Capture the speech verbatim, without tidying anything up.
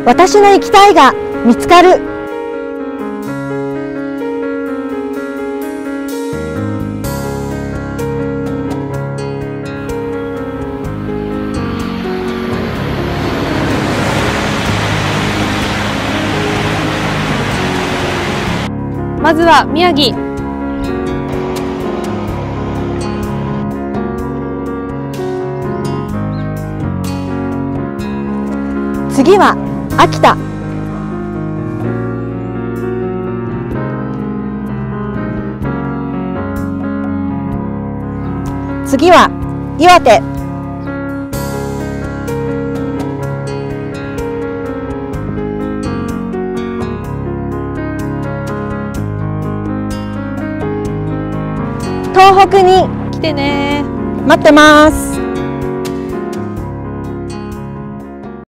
私の行きたいが見つかる。 まずは宮城。 次は秋田。次は岩手。東北に来てね。 待ってます。